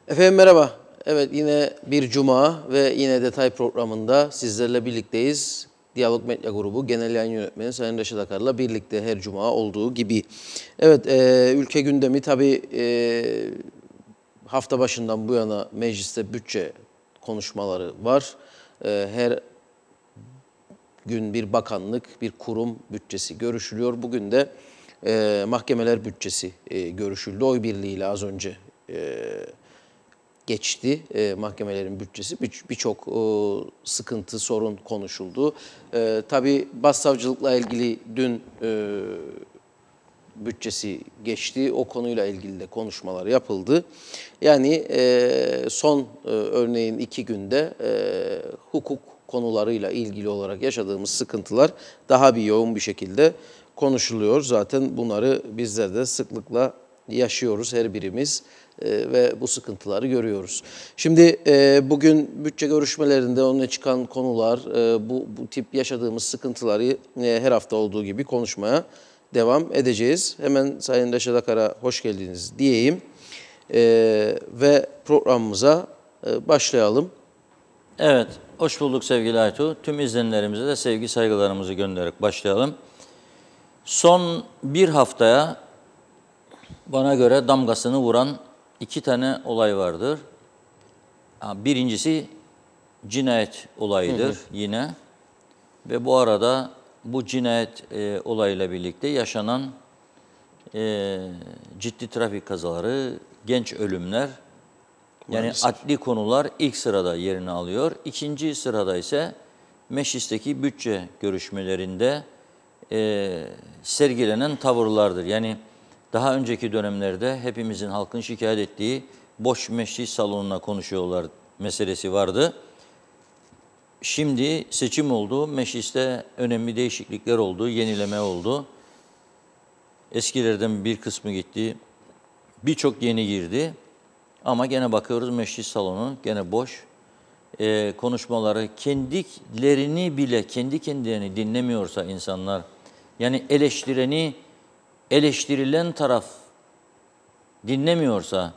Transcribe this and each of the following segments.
Efendim merhaba. Evet yine bir cuma ve yine detay programında sizlerle birlikteyiz. Diyalog Medya Grubu Genel Yayın Yönetmeni Sayın Reşat Akar'la birlikte her cuma olduğu gibi. Evet ülke gündemi tabii hafta başından bu yana mecliste bütçe konuşmaları var. Her gün bir bakanlık, bir kurum bütçesi görüşülüyor. Bugün de mahkemeler bütçesi görüşüldü. Oy birliğiyle az önce geçti mahkemelerin bütçesi. Birçok sıkıntı, sorun konuşuldu. Tabii başsavcılıkla ilgili dün bütçesi geçti. O konuyla ilgili de konuşmalar yapıldı. Yani son örneğin 2 günde hukuk konularıyla ilgili olarak yaşadığımız sıkıntılar daha bir yoğun bir şekilde konuşuluyor. Zaten bunları bizler de sıklıkla yaşıyoruz her birimiz ve bu sıkıntıları görüyoruz. Şimdi bugün bütçe görüşmelerinde önüne çıkan konular, bu tip yaşadığımız sıkıntıları her hafta olduğu gibi konuşmaya devam edeceğiz. Hemen Sayın Reşat Akar'a hoş geldiniz diyeyim ve programımıza başlayalım. Evet, hoş bulduk sevgili Aytu. Tüm izleyenlerimize de sevgi saygılarımızı göndererek başlayalım. Son bir haftaya bana göre damgasını vuran 2 tane olay vardır. Birincisi cinayet olayıdır yine. Ve bu arada bu cinayet olayıyla birlikte yaşanan ciddi trafik kazaları, genç ölümler, yani Maalesef. adli konular ilk sırada yerini alıyor. İkinci sırada ise meclisteki bütçe görüşmelerinde sergilenen tavırlardır. Yani daha önceki dönemlerde hepimizin, halkın şikayet ettiği boş meclis salonuna konuşuyorlar meselesi vardı. Şimdi seçim oldu, mecliste önemli değişiklikler oldu, yenileme oldu. Eskilerden bir kısmı gitti, birçok yeni girdi. Ama gene bakıyoruz meclis salonu gene boş. Konuşmaları kendilerini bile, kendi kendilerini dinlemiyorsa insanlar, yani eleştirilen taraf dinlemiyorsa,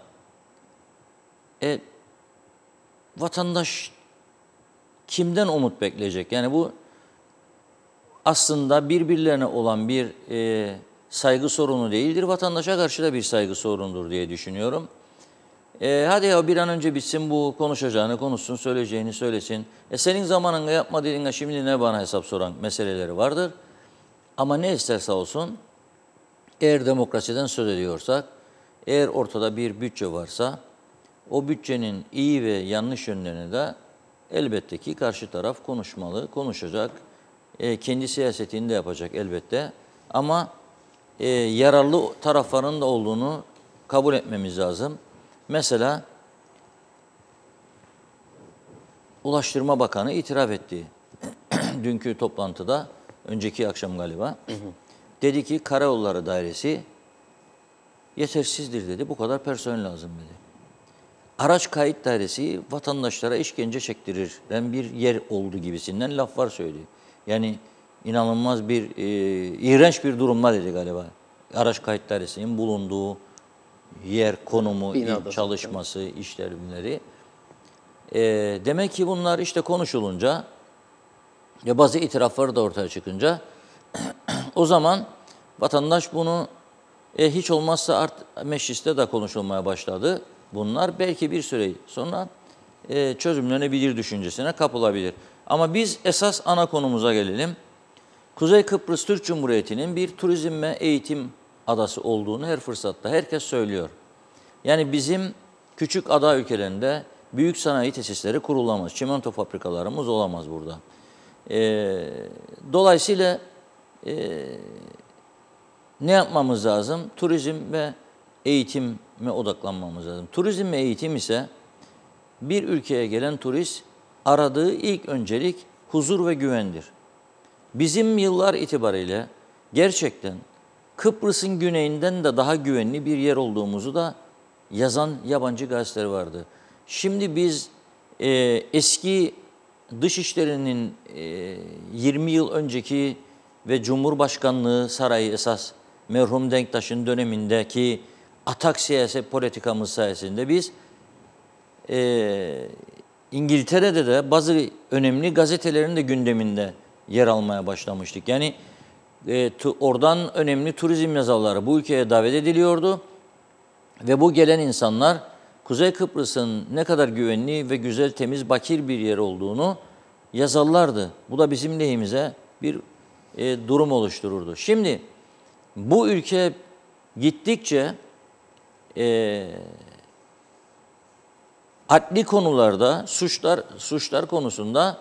vatandaş kimden umut bekleyecek? Yani bu aslında birbirlerine olan bir saygı sorunu değildir. Vatandaşa karşı da bir saygı sorunudur diye düşünüyorum. Hadi ya bir an önce bitsin bu, konuşacağını konuşsun, söyleyeceğini söylesin. Senin zamanında yapma dediğinde şimdi ne bana hesap soran meseleleri vardır. Ama ne isterse olsun, eğer demokrasiden söz ediyorsak, eğer ortada bir bütçe varsa, o bütçenin iyi ve yanlış yönlerini de elbette ki karşı taraf konuşmalı, konuşacak. Kendi siyasetini de yapacak elbette. Ama yararlı tarafların da olduğunu kabul etmemiz lazım. Mesela Ulaştırma Bakanı itiraf etti dünkü toplantıda, önceki akşam galiba. Dedi ki Karayolları Dairesi yetersizdir dedi, bu kadar personel lazım dedi. Araç Kayıt Dairesi vatandaşlara işkence çektirilen bir yer oldu gibisinden laflar söyledi. Yani inanılmaz bir, iğrenç bir durumda dedi galiba. Araç Kayıt Dairesi'nin bulunduğu yer, konumu, çalışması, işlevleri. Demek ki bunlar işte konuşulunca, bazı itirafları da ortaya çıkınca o zaman vatandaş bunu hiç olmazsa mecliste de konuşulmaya başladı. Bunlar belki bir süre sonra çözümlenebilir düşüncesine kapılabilir. Ama biz esas ana konumuza gelelim. Kuzey Kıbrıs Türk Cumhuriyeti'nin bir turizm ve eğitim adası olduğunu her fırsatta herkes söylüyor. Yani bizim küçük ada ülkelerinde büyük sanayi tesisleri kurulamaz. Çimento fabrikalarımız olamaz burada. Dolayısıyla ne yapmamız lazım? Turizm ve eğitime odaklanmamız lazım. Turizm ve eğitim ise bir ülkeye gelen turist aradığı ilk öncelik huzur ve güvendir. Bizim yıllar itibariyle gerçekten Kıbrıs'ın güneyinden de daha güvenli bir yer olduğumuzu da yazan yabancı gazeteler vardı. Şimdi biz eski Dışişleri'nin 20 yıl önceki ve Cumhurbaşkanlığı sarayı esas merhum Denktaş'ın dönemindeki atak siyaset politikamız sayesinde biz İngiltere'de de bazı önemli gazetelerin de gündeminde yer almaya başlamıştık. Yani oradan önemli turizm yazarları bu ülkeye davet ediliyordu. Ve bu gelen insanlar Kuzey Kıbrıs'ın ne kadar güvenli ve güzel, temiz, bakir bir yer olduğunu yazarlardı. Bu da bizim lehimize bir durum oluştururdu. Şimdi bu ülke gittikçe adli konularda, suçlar konusunda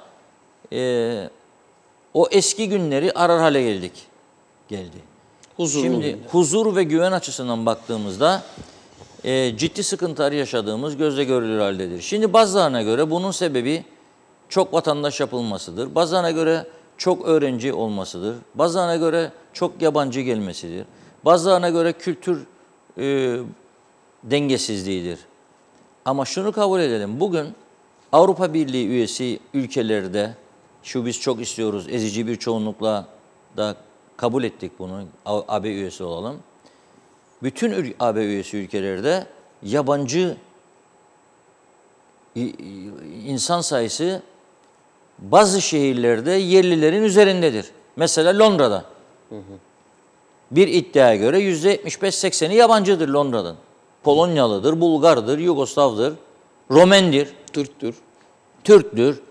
o eski günleri arar hale geldi. Şimdi huzur ve güven açısından baktığımızda ciddi sıkıntılar yaşadığımız gözle görülür haldedir. Şimdi bazılarına göre bunun sebebi çok vatandaş yapılmasıdır. Bazılarına göre çok öğrenci olmasıdır. Bazılarına göre çok yabancı gelmesidir. Bazılarına göre kültür dengesizliğidir. Ama şunu kabul edelim. Bugün Avrupa Birliği üyesi ülkelerde, biz çok istiyoruz, ezici bir çoğunlukla da kabul ettik bunu, AB üyesi olalım. Bütün AB üyesi ülkelerde yabancı insan sayısı bazı şehirlerde yerlilerin üzerindedir. Mesela Londra'da. Bir iddiaya göre %75-80'i yabancıdır Londra'dan. Polonyalıdır, Bulgardır, Yugoslav'dır, Romendir, Türktür.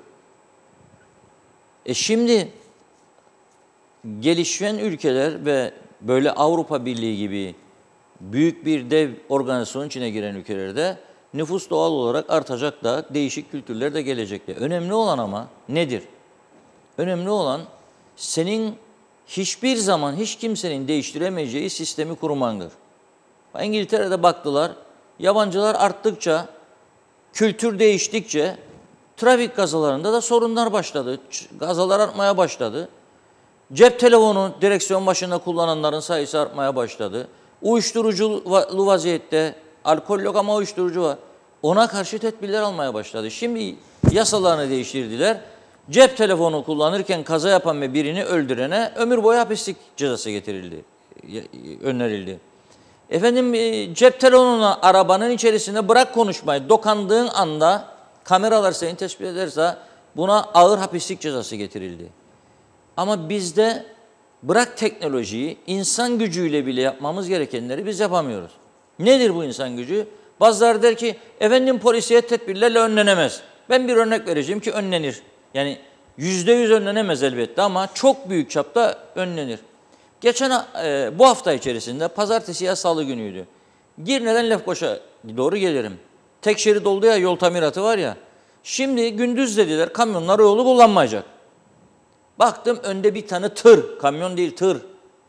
Şimdi gelişen ülkeler ve böyle Avrupa Birliği gibi büyük bir dev organizasyonun içine giren ülkelerde nüfus doğal olarak artacak da değişik kültürler de gelecekler. Önemli olan ama nedir? Önemli olan senin hiçbir zaman hiç kimsenin değiştiremeyeceği sistemi kurmandır. İngiltere'de baktılar, yabancılar arttıkça, kültür değiştikçe trafik kazalarında da sorunlar başladı. Kazalar artmaya başladı. Cep telefonu direksiyon başında kullananların sayısı artmaya başladı. Uyuşturuculu vaziyette, alkol yok ama uyuşturucu var. Ona karşı tedbirler almaya başladı. Şimdi yasalarını değiştirdiler. Cep telefonu kullanırken kaza yapan ve birini öldürene ömür boyu hapislik cezası önerildi. Cep telefonuna arabanın içerisinde bırak konuşmayı, dokandığın anda kameralar seni tespit ederse buna ağır hapislik cezası getirildi. Ama bizde bırak teknolojiyi, insan gücüyle bile yapmamız gerekenleri biz yapamıyoruz. Nedir bu insan gücü? Bazıları der ki, polisiyet tedbirlerle önlenemez. Ben bir örnek vereceğim ki önlenir. Yani %100 önlenemez elbette ama çok büyük çapta önlenir. Bu hafta içerisinde pazartesi ya salı günüydü. Girne'den Lefkoşa doğru gelirim. Tek şerit oldu ya, yol tamiratı var ya. Şimdi gündüz dediler kamyonlar o yolu kullanmayacak. Baktım önde bir tane tır, kamyon değil tır.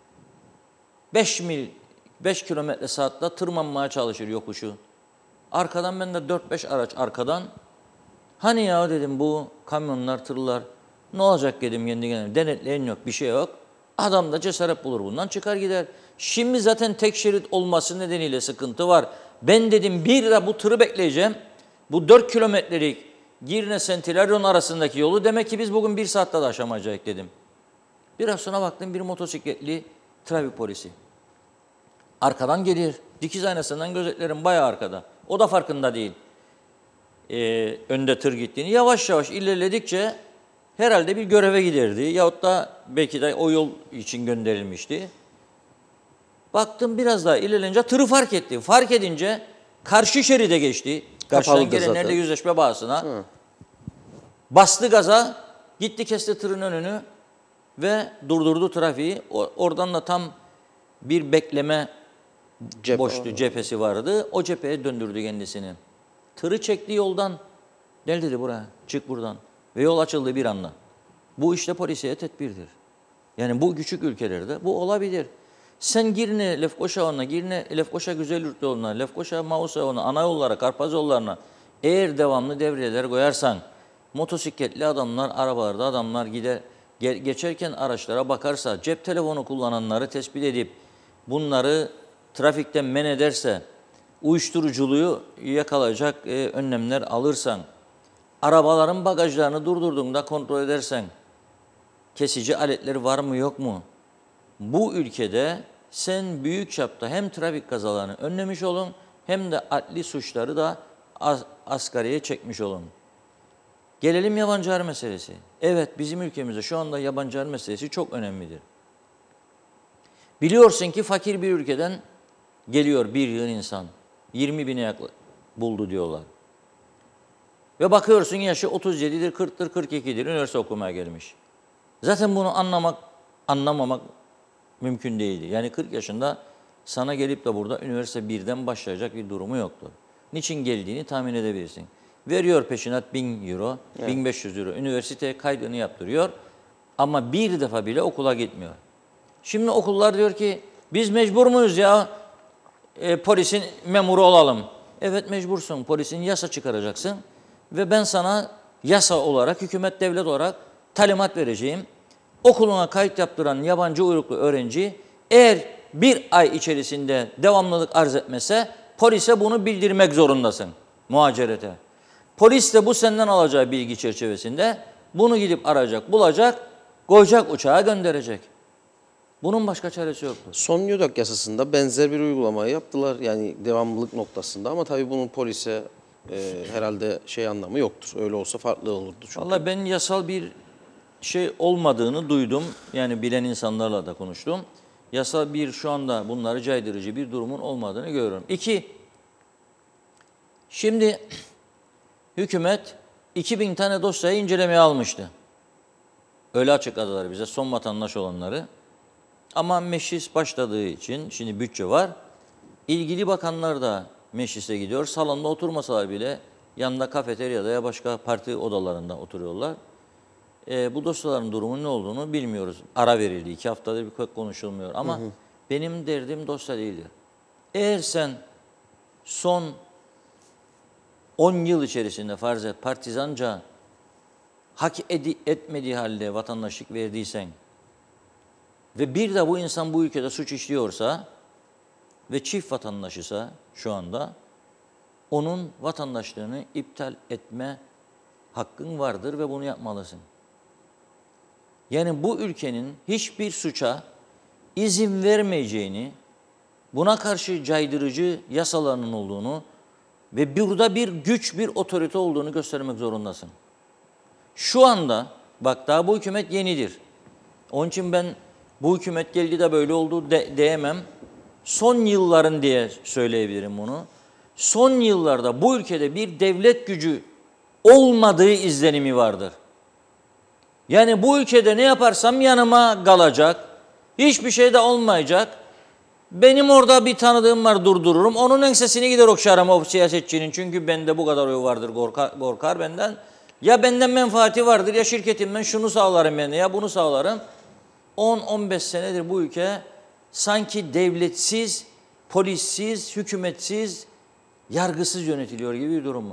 5 kilometre saatte tırmanmaya çalışır yokuşu. Arkadan ben de 4-5 araç arkadan. Hani ya dedim bu kamyonlar, tırlar ne olacak dedim kendi kendime. Denetleyen yok, bir şey yok. Adam da cesaret bulur bundan çıkar gider. Şimdi zaten tek şerit olması nedeniyle sıkıntı var. Ben dedim bir de bu tırı bekleyeceğim. Bu 4 kilometrelik Girne-Sentileryon arasındaki yolu demek ki biz bugün 1 saatte de aşamayacak dedim. Biraz sonra baktım bir motosikletli trafik polisi. Arkadan gelir. Dikiz aynasından gözetlerim bayağı arkada. O da farkında değil. Önde tır gittiğini. Yavaş yavaş ilerledikçe herhalde bir göreve giderdi. Yahut da belki de o yol için gönderilmişti. Baktım biraz daha ilerleyince tırı fark etti. Fark edince karşı şeride geçti. Karşıdan gelenlerle yüzleşme bahasına. Bastı gaza, gitti kesti tırın önünü ve durdurdu trafiği. Oradan da tam bir bekleme cephesi vardı. O cepheye döndürdü kendisini. Tırı çekti yoldan. Gel dedi buraya, çık buradan. Ve yol açıldı bir anda. Bu işte polisiye tedbirdir. Yani bu küçük ülkelerde bu olabilir. Sen Girne, Lefkoşa yoluna, Girne, Lefkoşa Güzelyurt yoluna, Lefkoşa Mausa yoluna, ana yollara, Karpaz yollarına eğer devamlı devriyeler koyarsan, motosikletli adamlar, arabalarda adamlar geçerken araçlara bakarsa, cep telefonu kullananları tespit edip bunları trafikten men ederse, uyuşturuculuğu yakalayacak önlemler alırsan, arabaların bagajlarını durdurduğunda kontrol edersen, kesici aletler var mı yok mu? Bu ülkede sen büyük çapta hem trafik kazalarını önlemiş olun hem de adli suçları da asgariye çekmiş olun. Gelelim yabancılar meselesi. Evet, bizim ülkemizde şu anda yabancılar meselesi çok önemlidir. Biliyorsun ki fakir bir ülkeden geliyor bir yığın insan. 20 bine buldu diyorlar. Ve bakıyorsun yaşı 37'dir, 40'tır, 42'dir. Üniversite okumaya gelmiş. Zaten bunu anlamamak mümkün değildi. Yani 40 yaşında sana gelip de burada üniversite 1'den başlayacak bir durumu yoktu. Niçin geldiğini tahmin edebilirsin. Veriyor peşinat 1000 euro, evet. 1500 euro. Üniversite kaydını yaptırıyor. Ama bir defa bile okula gitmiyor. Şimdi okullar diyor ki biz mecbur muyuz ya polisin memuru olalım. Evet mecbursun. Polisin yasa çıkaracaksın. Ve ben sana yasa olarak, hükümet devlet olarak talimat vereceğim. Okuluna kayıt yaptıran yabancı uyruklu öğrenci eğer bir ay içerisinde devamlılık arz etmese polise bunu bildirmek zorundasın muhacerete. Polis de bu senden alacağı bilgi çerçevesinde bunu gidip arayacak, bulacak, koyacak uçağa gönderecek. Bunun başka çaresi yoktur. Son YÖDAK yasasında benzer bir uygulamayı yaptılar yani devamlılık noktasında ama tabii bunun polise herhalde anlamı yoktur. Öyle olsa farklı olurdu çünkü. Vallahi ben yasal bir şey olmadığını duydum. Yani bilen insanlarla da konuştum. Yasal bir şu anda bunları caydırıcı bir durumun olmadığını görüyorum. 2. Şimdi hükümet 2000 tane dosyayı incelemeye almıştı. Öyle açıkladılar bize son vatandaş olanları. Ama meclis başladığı için şimdi bütçe var. İlgili bakanlar da meclise gidiyor. Salonda oturmasalar bile yanında kafeteryada ya başka parti odalarında oturuyorlar. Bu dosyaların durumunun ne olduğunu bilmiyoruz. Ara verildi. 2 haftadır bir pek konuşulmuyor. Ama benim derdim dosya değildir. Eğer sen son 10 yıl içerisinde farz et partizanca hak etmediği halde vatandaşlık verdiysen ve bir de bu insan bu ülkede suç işliyorsa ve çift vatandaşıysa şu anda onun vatandaşlığını iptal etme hakkın vardır ve bunu yapmalısın. Yani bu ülkenin hiçbir suça izin vermeyeceğini, buna karşı caydırıcı yasalarının olduğunu ve burada bir güç, bir otorite olduğunu göstermek zorundasın. Şu anda, bak daha bu hükümet yenidir. Onun için ben bu hükümet geldi de böyle oldu diyemem. Son yılların diye söyleyebilirim bunu. Son yıllarda bu ülkede bir devlet gücü olmadığı izlenimi vardır. Yani bu ülkede ne yaparsam yanıma kalacak, hiçbir şey de olmayacak. Benim orada bir tanıdığım var durdururum, onun ensesini gider okşarım o siyasetçinin. Çünkü bende bu kadar oyu vardır, korkar benden. Ya benden menfaati vardır ya şirketimden şunu sağlarım ben ya bunu sağlarım. 10-15 senedir bu ülke sanki devletsiz, polissiz, hükümetsiz, yargısız yönetiliyor gibi bir durum var.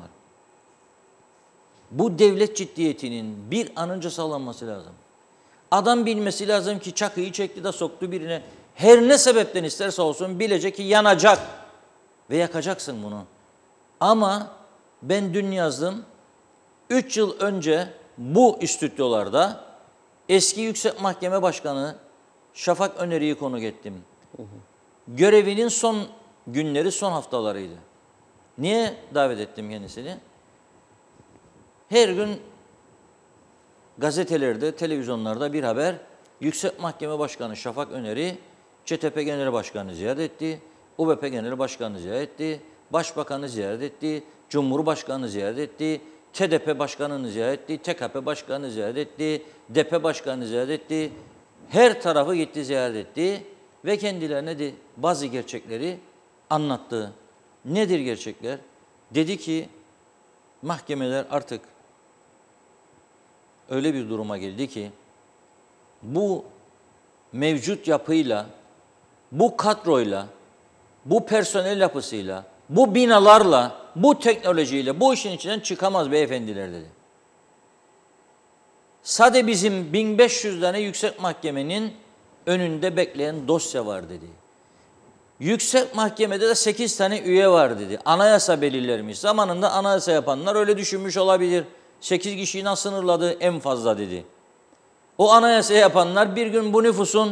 Bu devlet ciddiyetinin bir an önce sağlanması lazım. Adam bilmesi lazım ki çakıyı çekti de soktu birine. Her ne sebepten isterse olsun bilecek ki yanacak ve yakacaksın bunu. Ama ben dün yazdım, 3 yıl önce bu stüdyolarda eski Yüksek Mahkeme Başkanı Şafak Öneri'yi konuk ettim. Görevinin son günleri, son haftalarıydı. Niye davet ettim kendisini? Her gün gazetelerde, televizyonlarda bir haber, Yüksek Mahkeme Başkanı Şafak Öneri, ÇTP Genel Başkanı ziyaret etti, UBP Genel Başkanı ziyaret etti, Başbakanı ziyaret etti, Cumhurbaşkanı ziyaret etti, TDP Başkanı'nı ziyaret etti, TKP Başkanı'nı ziyaret etti, DP Başkanı'nı ziyaret etti. Her tarafı gitti, ziyaret etti ve kendilerine de bazı gerçekleri anlattı. Nedir gerçekler? Dedi ki mahkemeler artık öyle bir duruma geldi ki bu mevcut yapıyla, bu kadroyla, bu personel yapısıyla, bu binalarla, bu teknolojiyle bu işin içinden çıkamaz beyefendiler dedi. Sadece bizim 1500 tane yüksek mahkemenin önünde bekleyen dosya var dedi. Yüksek mahkemede de 8 tane üye var dedi. Anayasa belirlermiş. Zamanında anayasa yapanlar öyle düşünmüş olabilir. 8 kişiyi nasıl sınırladı en fazla dedi. O anayasa yapanlar bir gün bu nüfusun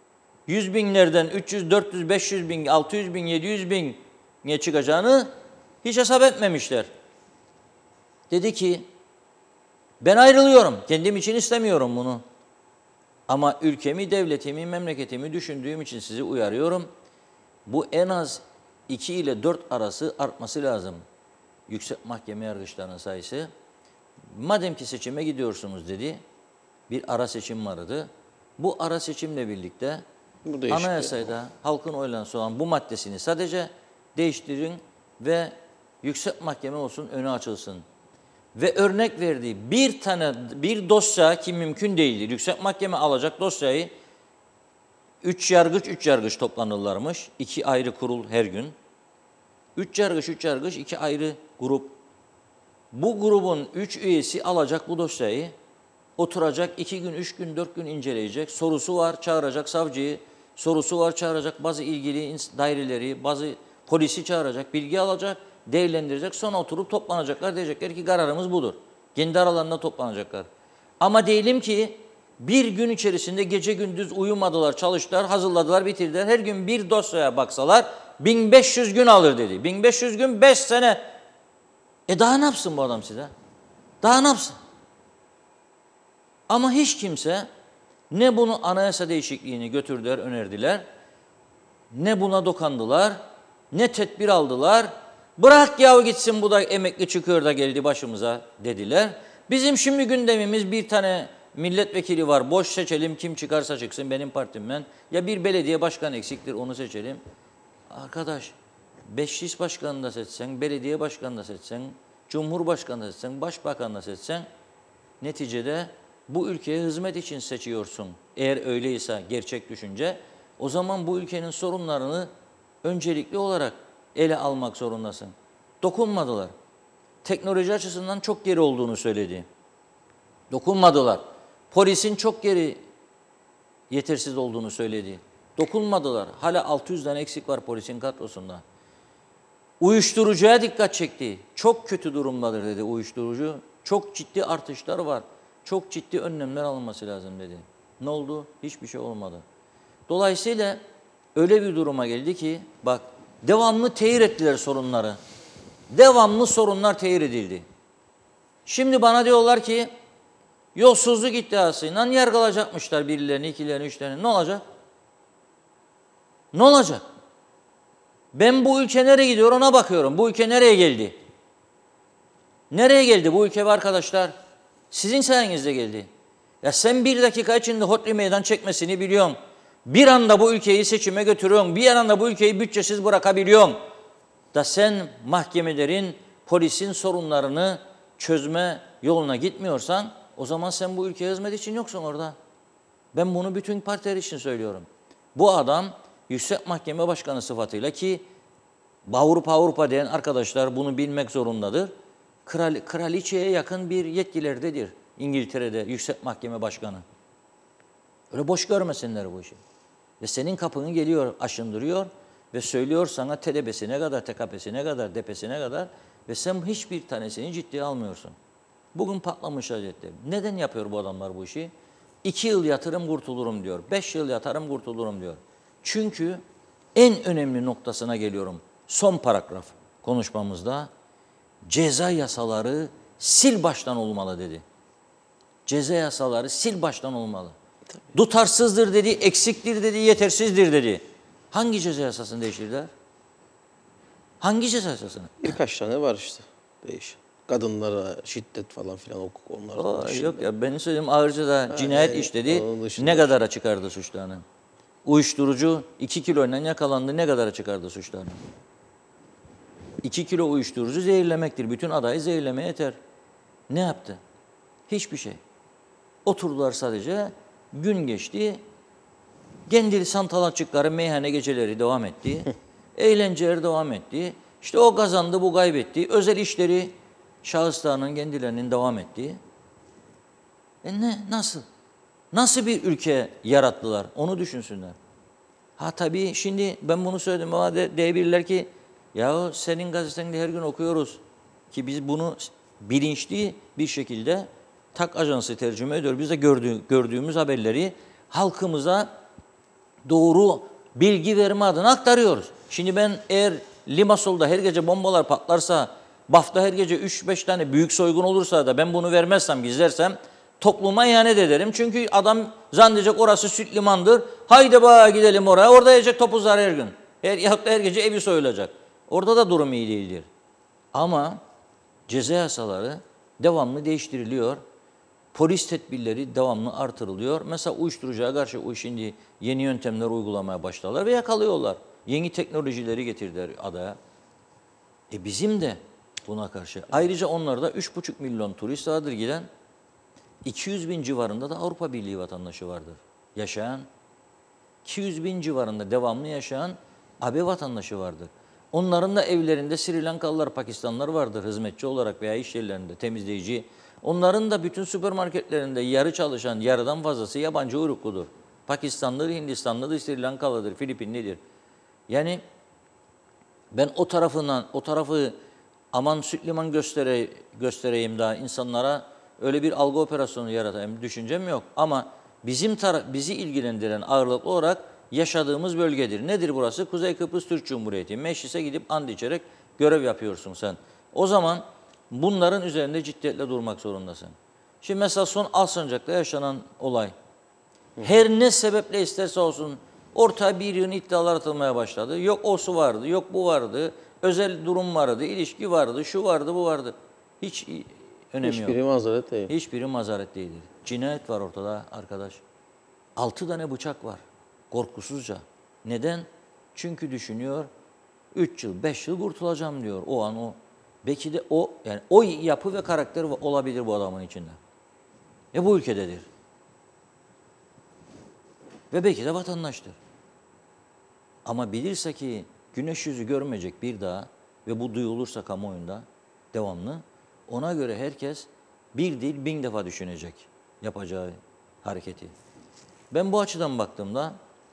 100 binlerden 300, 400, 500 bin, 600 bin, 700 bin çıkacağını Hiç hesap etmemişler. Dedi ki ben ayrılıyorum. Kendim için istemiyorum bunu. Ama ülkemi, devletimi, memleketimi düşündüğüm için sizi uyarıyorum. Bu en az 2 ile 4 arası artması lazım. Yüksek Mahkeme yargıçlarının sayısı. Madem ki seçime gidiyorsunuz dedi. Bir ara seçim vardı. Bu ara seçimle birlikte anayasada halkın oylaması olan bu maddesini sadece değiştirin ve Yüksek Mahkeme olsun, önü açılsın. Ve örnek verdiği bir dosya ki mümkün değildir. Yüksek Mahkeme alacak dosyayı 3 yargıç toplanırlarmış. 2 ayrı kurul her gün. 3 yargıç 2 ayrı grup. Bu grubun 3 üyesi alacak bu dosyayı. Oturacak 2 gün, 3 gün, 4 gün inceleyecek. Sorusu var, çağıracak savcıyı. Sorusu var, çağıracak bazı ilgili daireleri, bazı polisi çağıracak, bilgi alacak, değerlendirecek. Sonra oturup toplanacaklar. Diyecekler ki kararımız budur. Kendi aralarında toplanacaklar. Ama diyelim ki bir gün içerisinde gece gündüz uyumadılar, çalıştılar, hazırladılar, bitirdiler. Her gün bir dosyaya baksalar 1500 gün alır dedi. 1500 gün 5 sene. Daha ne yapsın bu adam size? Daha ne yapsın? Ama hiç kimse ne bunu anayasa değişikliğini götürdüler, önerdiler, ne buna dokandılar, ne tedbir aldılar. Bırak yahu gitsin, bu da emekli çıkıyor da geldi başımıza dediler. Bizim şimdi gündemimiz bir tane milletvekili var, boş seçelim, kim çıkarsa çıksın benim partimden. Ya bir belediye başkanı eksiktir, onu seçelim. Arkadaş, meclis başkanını da seçsen, belediye başkanını da seçsen, cumhurbaşkanını da seçsen, başbakanını da seçsen, neticede bu ülkeye hizmet için seçiyorsun. Eğer öyleyse gerçek düşünce, o zaman bu ülkenin sorunlarını öncelikli olarak ele almak zorundasın. Dokunmadılar. Teknoloji açısından çok geri olduğunu söyledi. Dokunmadılar. Polisin çok geri, yetersiz olduğunu söyledi. Dokunmadılar. Hala 600 tane eksik var polisin kadrosunda. Uyuşturucuya dikkat çekti. Çok kötü durumdadır dedi uyuşturucu. Çok ciddi artışlar var. Çok ciddi önlemler alınması lazım dedi. Ne oldu? Hiçbir şey olmadı. Dolayısıyla öyle bir duruma geldi ki bak, devamlı tehir ettiler sorunları. Devamlı sorunlar tehir edildi. Şimdi bana diyorlar ki yolsuzluk iddiasıyla yargılayacakmışlar birilerini, ikilerini, üçlerini. Ne olacak? Ne olacak? Ben bu ülke nereye gidiyor ona bakıyorum. Bu ülke nereye geldi? Nereye geldi bu ülke arkadaşlar? Sizin sayenizde geldi. Ya sen bir dakika içinde hodri meydan çekmesini biliyorsun. Bir anda bu ülkeyi seçime götürüyorsun. Bir anda bu ülkeyi bütçesiz bırakabiliyorsun. Da sen mahkemelerin, polisin sorunlarını çözme yoluna gitmiyorsan, o zaman sen bu ülkeye hizmet için yoksun orada. Ben bunu bütün partiler için söylüyorum. Bu adam Yüksek Mahkeme Başkanı sıfatıyla, ki Avrupa diyen arkadaşlar bunu bilmek zorundadır. Kraliçeye yakın bir yetkilerdedir İngiltere'de Yüksek Mahkeme Başkanı. Öyle boş görmesinler bu işi. Ve senin kapını geliyor, aşındırıyor ve söylüyor sana TDB'sine kadar, TKP'sine kadar, DP'sine kadar ve sen hiçbir tanesini ciddiye almıyorsun. Bugün patlamış vaziyette. Neden yapıyor bu adamlar bu işi? 2 yıl yatırım kurtulurum diyor. 5 yıl yatarım kurtulurum diyor. Çünkü en önemli noktasına geliyorum. Son paragraf konuşmamızda ceza yasaları sil baştan olmalı dedi. Ceza yasaları sil baştan olmalı. Tabii. Tutarsızdır dedi, eksiktir dedi, yetersizdir dedi. Hangi ceza yasasını değiştirdiler? Hangi ceza yasasını? Birkaç tane var işte değişen. Kadınlara şiddet falan filan onlar. Yok ya, benim söylediğim ağır ceza cinayet işledi. Ne kadara çıkardı suçlarını? Uyuşturucu 2 kiloyla yakalandı, ne kadara çıkardı suçlarını? 2 kilo uyuşturucu zehirlemektir. Bütün adayı zehirlemeye yeter. Ne yaptı? Hiçbir şey. Oturdular sadece, gün geçti. Kendi santalatçıkları, meyhane geceleri devam etti. Eğlenceler devam etti. İşte o kazandı, bu kaybetti. Özel işleri şahıslarının kendilerinin devam ettiği. Nasıl? Nasıl bir ülke yarattılar? Onu düşünsünler. Ha tabii şimdi ben bunu söyledim ama diyebilirler ki ya senin gazetende her gün okuyoruz ki biz bunu bilinçli bir şekilde TAK Ajansı tercüme ediyor. Biz de gördüğümüz haberleri halkımıza doğru bilgi verme adına aktarıyoruz. Şimdi ben eğer Limassol'da her gece bombalar patlarsa, Baf'ta her gece 3-5 tane büyük soygun olursa da ben bunu vermezsem, gizlersem topluma ihanet ederim. Çünkü adam zannedecek orası süt limandır. Haydi bana gidelim oraya. Orada yiyecek topuzlar her gün. Yahut da her gece evi soyulacak. Orada da durum iyi değildir. Ama ceza yasaları devamlı değiştiriliyor. Polis tedbirleri devamlı artırılıyor. Mesela uyuşturucuya karşı şimdi yeni yöntemler uygulamaya başladılar ve yakalıyorlar. Yeni teknolojileri getirdiler adaya. Bizim de buna karşı. Ayrıca onlarda 3,5 milyon turist vardır giden. 200 bin civarında da Avrupa Birliği vatandaşı vardır. Yaşayan, 200 bin civarında devamlı yaşayan AB vatandaşı vardır. Onların da evlerinde Sri Lankalılar, Pakistanlılar vardır hizmetçi olarak veya iş yerlerinde temizleyici. Onların da bütün süpermarketlerinde yarı çalışan, yarıdan fazlası yabancı uyrukludur. Pakistanlıdır, Hindistanlıdır, Sri Lankalıdır, Filipinlidir. Yani ben o tarafı aman süt liman göstereyim daha insanlara öyle bir algı operasyonu yaratayım düşüncem yok. Ama bizi ilgilendiren ağırlıklı olarak yaşadığımız bölgedir. Nedir burası? Kuzey Kıbrıs Türk Cumhuriyeti. Meclise gidip and içerek görev yapıyorsun sen. O zaman bunların üzerinde ciddiyetle durmak zorundasın. Şimdi mesela son Alsancak'ta yaşanan olay. Her ne sebeple isterse olsun ortaya bir yığın iddialar atılmaya başladı. Yok o su vardı, yok bu vardı, özel durum vardı, ilişki vardı, şu vardı, bu vardı. Hiç önemi yok. Hiçbiri mazeret değil. Hiçbiri mazeret değildir. Cinayet var ortada arkadaş. 6 tane bıçak var. Korkusuzca. Neden? Çünkü düşünüyor 3 yıl, 5 yıl kurtulacağım diyor. O an o. Belki de o yapı ve karakter olabilir bu adamın içinde. Bu ülkededir. Ve belki de vatandaştır. Ama bilirse ki güneş yüzü görmeyecek bir daha ve bu duyulursa kamuoyunda devamlı, ona göre herkes bir değil 1000 defa düşünecek yapacağı hareketi. Ben bu açıdan baktığımda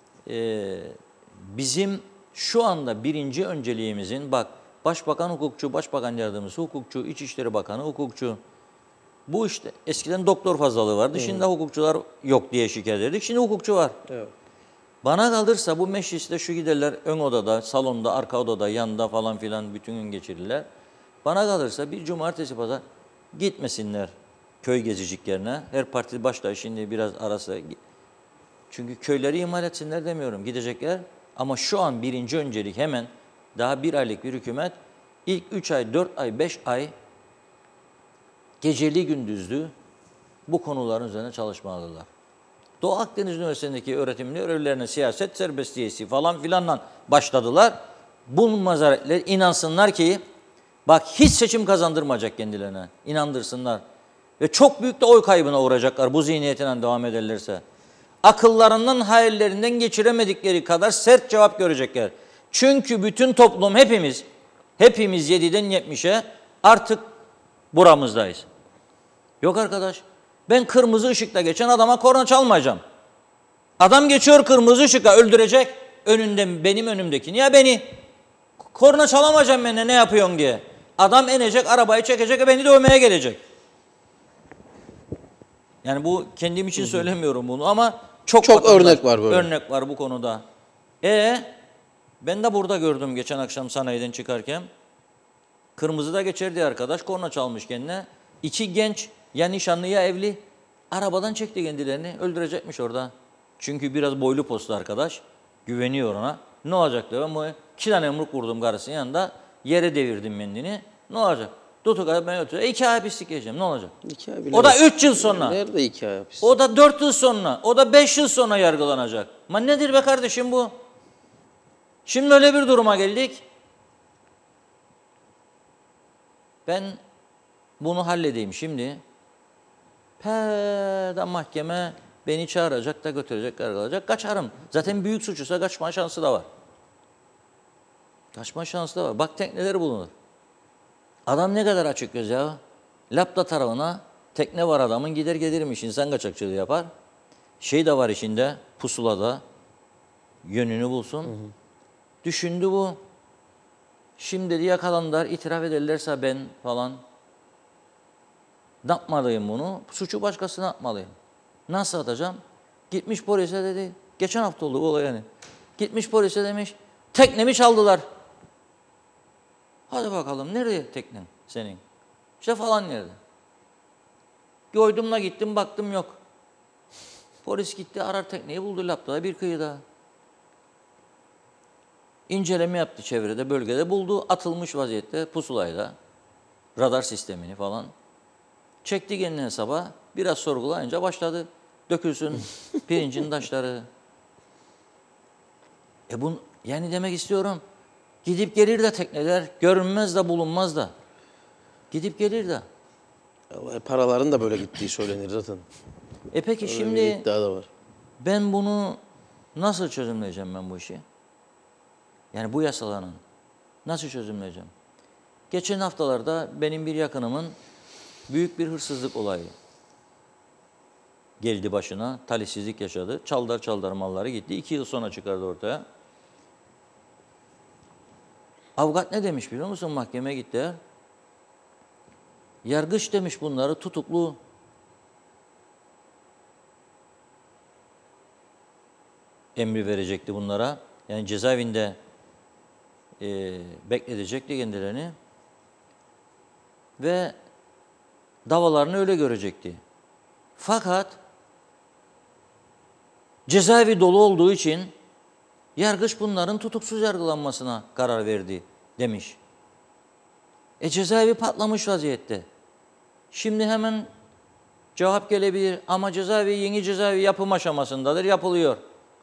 bizim şu anda birinci önceliğimizin Başbakan hukukçu, Başbakan yardımcısı hukukçu, İçişleri Bakanı hukukçu. Bu işte eskiden doktor fazlalığı vardı. Şimdi hukukçular yok diye şikayet ederdik. Şimdi hukukçu var. Evet. Bana kalırsa bu mecliste şu giderler ön odada, salonda, arka odada, yanında falan filan bütün gün geçirirler. Bana kalırsa bir cumartesi pazar gitmesinler köy geziciklerine. Her parti başlar şimdi biraz arası. Çünkü köyleri ihmal etsinler demiyorum. Gidecekler ama şu an birinci öncelik hemen daha bir aylık bir hükümet ilk 3 ay, 4 ay, 5 ay geceli gündüzlü bu konuların üzerine çalışmalılar. Doğu Akdeniz Üniversitesi'ndeki öğretimli öğrencilerine siyaset serbestiyesi falan filanla başladılar. Bu mazaretler inansınlar ki bak hiç seçim kazandırmayacak kendilerine. İnandırsınlar. Ve çok büyük de oy kaybına uğrayacaklar bu zihniyetinden devam ederlerse. Akıllarından, hayallerinden geçiremedikleri kadar sert cevap görecekler. Çünkü bütün toplum hepimiz 7'den 70'e artık buramızdayız. Yok arkadaş, ben kırmızı ışıkta geçen adama korna çalmayacağım. Adam geçiyor kırmızı ışıkta öldürecek benim önümdekini. Ya beni korna çalamayacağım benimle ne yapıyorsun diye. Adam inecek, arabayı çekecek ve beni dövmeye gelecek. Yani bu kendim için söylemiyorum bunu ama çok örnek var böyle. Örnek var bu konuda. Ben de burada gördüm geçen akşam sanayiden çıkarken. Kırmızıda geçerdi arkadaş, korna çalmış kendine. 2 genç ya nişanlı ya evli arabadan çekti kendilerini, öldürecekmiş orada. Çünkü biraz boylu postlu arkadaş, güveniyor ona. Ne olacak diyor, ben bu 2 tane yumruk vurdum karısının yanında, yere devirdim kendini. Ne olacak? Tutuk ben ötüyor. 2 ay pislik yiyeceğim, ne olacak? 2 ay bile O da 3 yıl sonra. Nerede 2 ay hapis? O da 4 yıl sonra. O da 5 yıl sonra yargılanacak. Ama nedir be kardeşim bu? Şimdi öyle bir duruma geldik. Ben bunu halledeyim şimdi. Da mahkeme beni çağıracak da götürecek, yargılayacak. Kaçarım. Zaten büyük suçuysa kaçma şansı da var. Kaçma şansı da var. Bak tekneleri bulunur. Adam ne kadar açık göz ya. Lapta tarafına tekne var adamın gider gelirmiş. İnsan kaçakçılığı yapar. Şey de var içinde pusulada yönünü bulsun. Düşündü bu. Şimdi dedi yakalandılar, itiraf ederlerse ben falan ne yapmalıyım bunu? Suçu başkasına atmalıyım. Nasıl atacağım? Gitmiş polise dedi. Geçen hafta oldu bu olay yani. Gitmiş polise demiş. Teknemi çaldılar. Hadi bakalım nerede teknen senin? İşte falan nerede? Koydumla gittim baktım yok. Polis gitti arar tekneyi buldu Lapta'da bir kıyıda. İnceleme yaptı çevrede bölgede buldu atılmış vaziyette pusulayla. Radar sistemini falan. Çekti kendine hesaba biraz sorgulayınca başladı. Dökülsün pirincin taşları. Yani demek istiyorum. Gidip gelir de tekneler görünmez de bulunmaz da. Gidip gelir de. Paraların da böyle gittiği söylenir zaten. Peki Öyle bir şimdi iddia da var. ben bunu nasıl çözümleyeceğim ben bu işi? Yani bu yasaların nasıl çözümleyeceğim? Geçen haftalarda benim bir yakınımın büyük bir hırsızlık olayı geldi başına. Talihsizlik yaşadı. Çaldar çaldar malları gitti. 2 yıl sonra çıkardı ortaya. Avukat ne demiş biliyor musun? Mahkemeye gitti. Yargıç demiş bunları tutuklu. Emri verecekti bunlara. Yani cezaevinde bekletecekti kendilerini. Ve davalarını öyle görecekti. Fakat cezaevi dolu olduğu için yargıç bunların tutuksuz yargılanmasına karar verdi demiş. Cezaevi patlamış vaziyette. Şimdi hemen cevap gelebilir ama cezaevi yeni cezaevi yapım aşamasındadır, yapılıyor.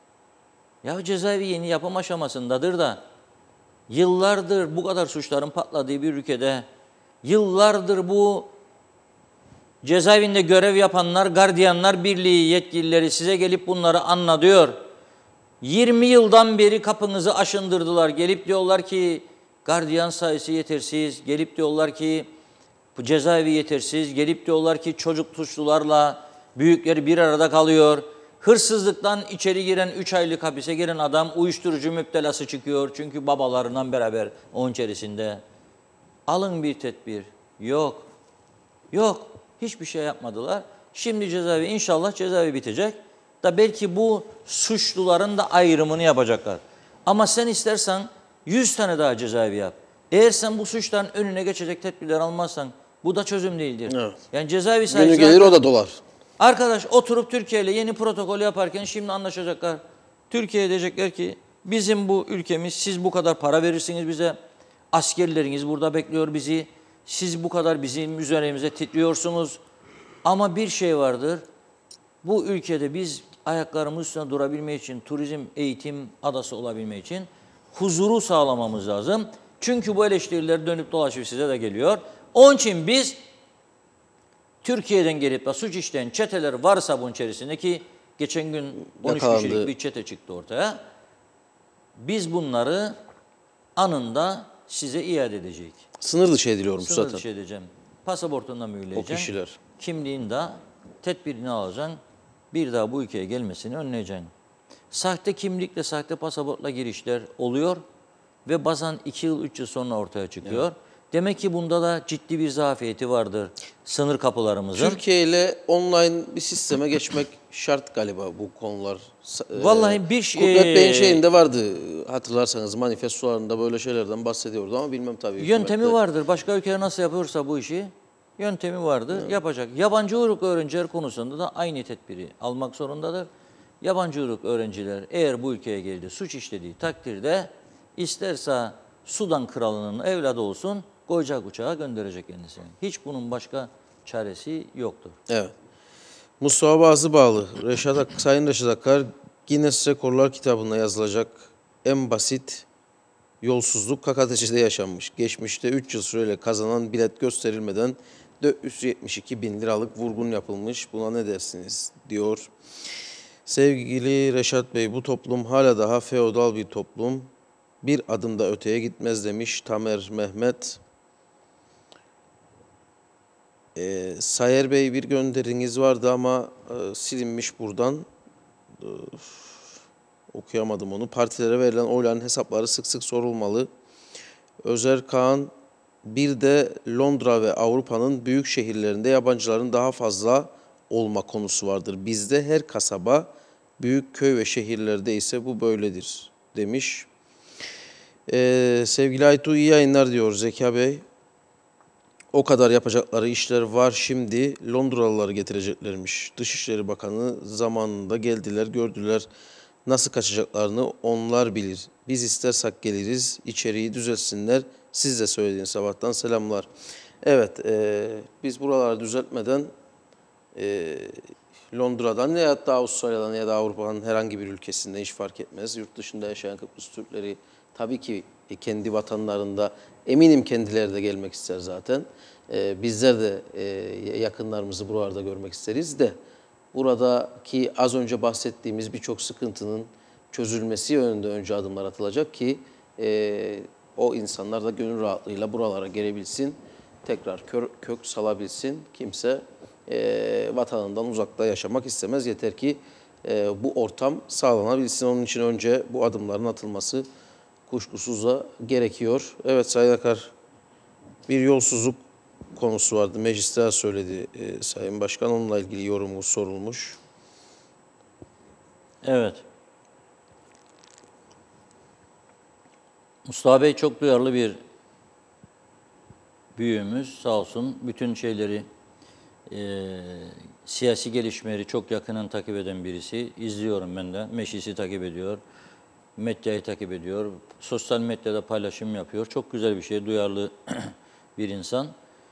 Ya cezaevi yeni yapım aşamasındadır da yıllardır bu kadar suçların patladığı bir ülkede yıllardır bu cezaevinde görev yapanlar, gardiyanlar birliği yetkilileri size gelip bunları anla diyor. 20 yıldan beri kapınızı aşındırdılar. Gelip diyorlar ki gardiyan sayısı yetersiz. Gelip diyorlar ki bu cezaevi yetersiz. Gelip diyorlar ki çocuk suçlularla büyükleri bir arada kalıyor. Hırsızlıktan içeri giren 3 aylık hapise giren adam uyuşturucu müptelası çıkıyor. Çünkü babalarından beraber onun içerisinde. Alın bir tedbir. Yok. Yok. Hiçbir şey yapmadılar. Şimdi cezaevi inşallah cezaevi bitecek. Da belki bu suçluların da ayrımını yapacaklar. Ama sen istersen 100 tane daha cezaevi yap. Eğer sen bu suçların önüne geçecek tedbirler almazsan bu da çözüm değildir. Evet. Yani cezaevi Günü sayesinde... gelir o da dolar. Arkadaş oturup Türkiye ile yeni protokol yaparken şimdi anlaşacaklar. Türkiye diyecekler ki bizim bu ülkemiz siz bu kadar para verirsiniz bize. Askerleriniz burada bekliyor bizi. Siz bu kadar bizim üzerimize titriyorsunuz. Ama bir şey vardır. Bu ülkede biz ayaklarımız üstüne durabilmek için, turizm, eğitim adası olabilmek için huzuru sağlamamız lazım. Çünkü bu eleştiriler dönüp dolaşıp size de geliyor. Onun için biz Türkiye'den gelip de suç işleyen çeteler varsa bunun içerisinde ki geçen gün 13 Yakalandı. kişilik bir çete çıktı ortaya. Biz bunları anında size iade edecek. Sınır dışı ediliyormuş Sınır zaten. dışı edeceğim. Pasaportundan mühürleyeceğim. O kişiler. Kimliğini de tedbirini alacaksın. Bir daha bu ülkeye gelmesini önleyeceksin. Sahte kimlikle, sahte pasaportla girişler oluyor ve bazen 2 yıl, 3 yıl sonra ortaya çıkıyor. Evet. Demek ki bunda da ciddi bir zafiyeti vardır sınır kapılarımızın. Türkiye ile online bir sisteme geçmek şart galiba bu konular. Vallahi bir Kudret Bey'in şeyinde vardı hatırlarsanız manifestolarında böyle şeylerden bahsediyordu ama bilmem tabii. Yöntemi vardır. Başka ülkeler nasıl yapıyorsa bu işi yöntemi vardır. Evet. Yapacak. Yabancı uyruk öğrenciler konusunda da aynı tedbiri almak zorundadır. Yabancı uyruk öğrenciler eğer bu ülkeye geldi suç işlediği takdirde isterse Sudan kralının evladı olsun koyacak uçağa gönderecek kendisini. Hiç bunun başka çaresi yoktur. Evet. Mustafa Bazıbağlı, Sayın Reşat Akar, Guinness Rekorlar kitabına yazılacak en basit yolsuzluk KKTC'de yaşanmış. Geçmişte 3 yıl süreyle kazanan bilet gösterilmeden 472 bin liralık vurgun yapılmış. Buna ne dersiniz diyor. Sevgili Reşat Bey, bu toplum hala daha feodal bir toplum. Bir adım da öteye gitmez demiş Tamer Mehmet. Sayer Bey bir gönderiniz vardı ama silinmiş buradan. Okuyamadım onu. Partilere verilen oyların hesapları sık sık sorulmalı. Özer Kaan, bir de Londra ve Avrupa'nın büyük şehirlerinde yabancıların daha fazla olma konusu vardır. Bizde her kasaba, büyük köy ve şehirlerde ise bu böyledir demiş. Sevgili Aytu iyi yayınlar diyor Zeka Bey. O kadar yapacakları işler var, şimdi Londralıları getireceklermiş. Dışişleri Bakanı zamanında geldiler, gördüler. Nasıl kaçacaklarını onlar bilir. Biz istersek geliriz, içeriği düzeltsinler. Siz de söylediğiniz sabahtan selamlar. Evet, biz buraları düzeltmeden Londra'dan ya da Avustralya'dan ya da Avrupa'nın herhangi bir ülkesinde hiç fark etmez. Yurt dışında yaşayan Kıbrıs Türkleri tabii ki kendi vatanlarında eminim kendileri de gelmek ister zaten. Bizler de yakınlarımızı buralarda görmek isteriz de buradaki az önce bahsettiğimiz birçok sıkıntının çözülmesi yönünde önce adımlar atılacak ki o insanlar da gönül rahatlığıyla buralara gelebilsin, tekrar kök salabilsin. Kimse vatanından uzakta yaşamak istemez. Yeter ki bu ortam sağlanabilsin. Onun için önce bu adımların atılması kuşkusuz da gerekiyor. Evet Sayın Akar, bir yolsuzluk konusu vardı. Mecliste söyledi Sayın Başkan. Onunla ilgili yorumu sorulmuş. Evet. Mustafa Bey çok duyarlı bir büyüğümüz, sağ olsun. Bütün şeyleri, siyasi gelişmeleri çok yakından takip eden birisi. İzliyorum ben de. Meclisi takip ediyor. Medyayı takip ediyor. Sosyal medyada paylaşım yapıyor. Çok güzel bir şey. Duyarlı bir insan.